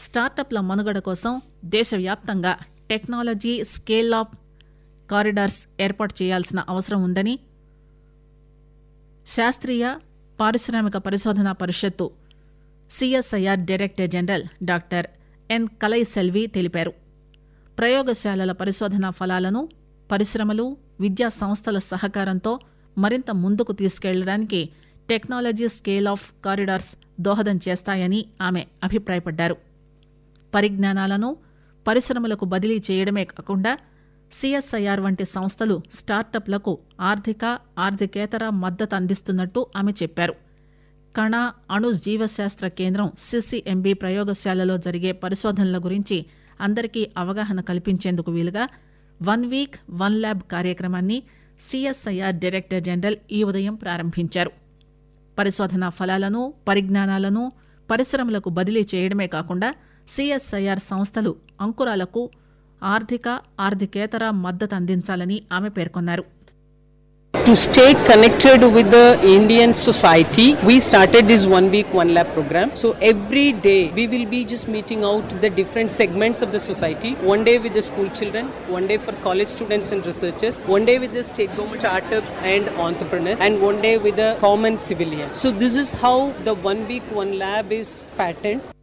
స్టార్టప్ల మనుగడ కోసం దేశవ్యాప్తంగా టెక్నాలజీ స్కేల్ అప్ కారిడార్స్ ఏర్పాటు చేయాల్సిన అవసరం ఉందని శాస్త్రీయ పారిశ్రామిక పరిశోధనా పరిషత్తు CSIR director general doctor N Kalaiselvi తెలిపారు. ప్రయోగశాలల పరిశోధనా ఫలాలను పరిశ్రమలు విద్యా సంస్థల సహకారంతో మరింత ముందుకు తీసుకెళ్లడానికి టెక్నాలజీ స్కేల్ ఆఫ్ కారిడార్స్ దోహదం చేస్తాయని ఆమె అభిప్రాయపడ్డారు. పరిజ్ఞానాలను పరిశ్రమలకు బదిలీ చేయడమే కాకుండా CSIR వంటి సంస్థలు స్టార్టప్లకు ఆర్థికేతర మద్దతు అందిస్తున్నట్టు ఆమె చెప్పారు. కణ అణు జీవశాస్త్ర కేంద్రం CCMB ప్రయోగశాలలో జరిగే పరిశోధనల గురించి అందరికీ అవగాహన కల్పించేందుకు వీలుగా 1 వీక్ 1 ల్యాబ్ కార్యక్రమాన్ని CSIR డైరెక్టర్ జనరల్ ఈ ఉదయం ప్రారంభించారు. పరిశోధనా ఫలాలను పరిజ్ఞానాలను పరిశ్రమలకు బదిలీ చేయడమే కాకుండా CSIR సంస్థలు అంకురాలకు ఆర్థికేతర మద్దతు అందించాలని ఆమె పేర్కొన్నారు. To stay connected with the Indian society, we started this 1 week 1 lab program. So every day we will be just meeting out the different segments of the society. One day with the school children, one day for college students and researchers, one day with the state government startups and entrepreneurs, and one day with the common civilians. So this is how the 1 week 1 lab is patterned.